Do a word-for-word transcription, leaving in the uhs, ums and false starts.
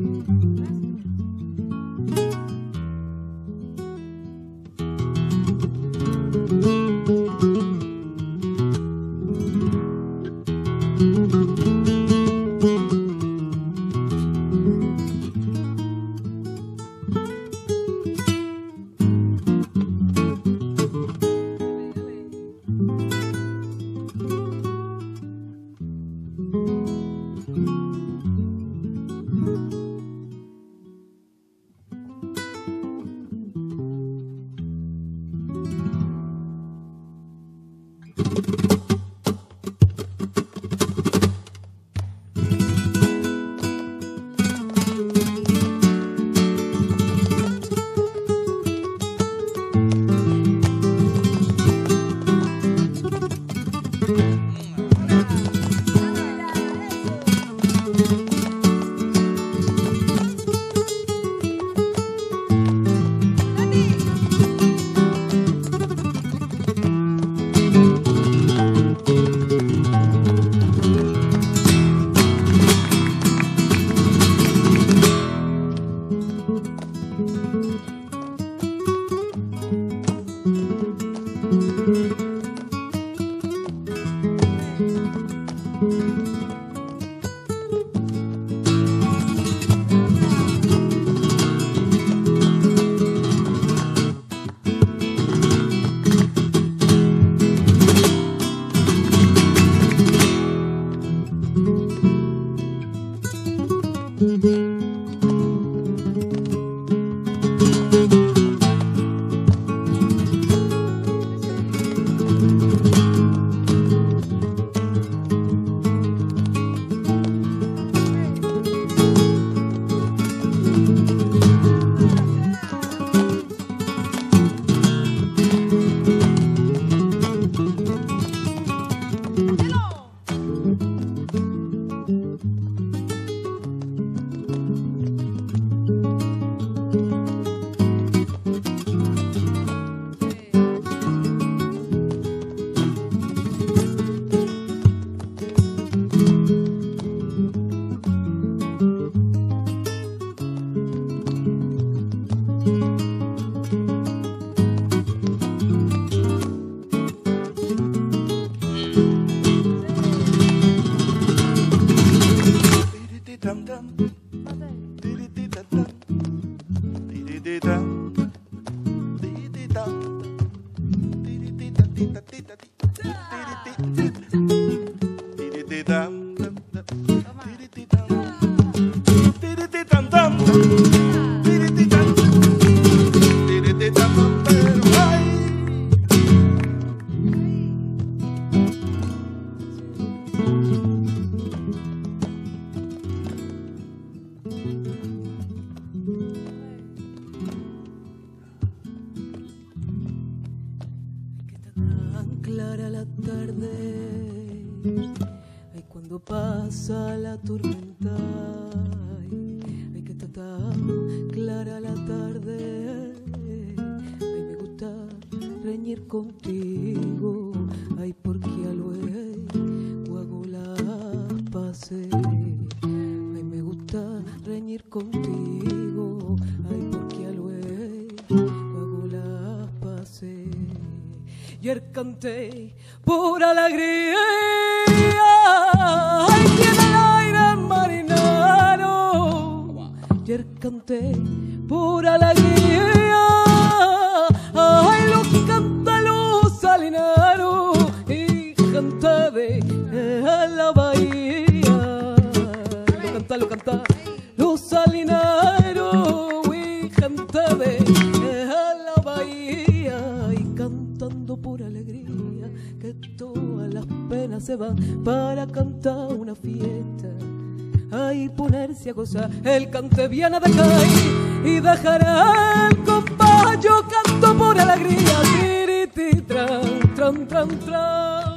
Clara la tarde, ay, cuando pasa la tormenta, ay, ay, que está tan clara la tarde, ay, me gusta reñir contigo, ay, porque al luego hago las paces, ay, me gusta reñir contigo, ay, porque al luego hago las paces. Ayer canté por alegría, ay, tiene el aire marinero. Ayer canté por alegría, ay, lo canta los salineros y canté de la bahía. Lo canta, lo canta los salineros y canté de la bahía y cantando por alegría, que todas las penas se van para cantar una fiesta. Ay, ponerse a gozar, el cante viene de caer y dejará el compás. Yo canto por alegría, tiri, tiri, tran, tran, tran, tran.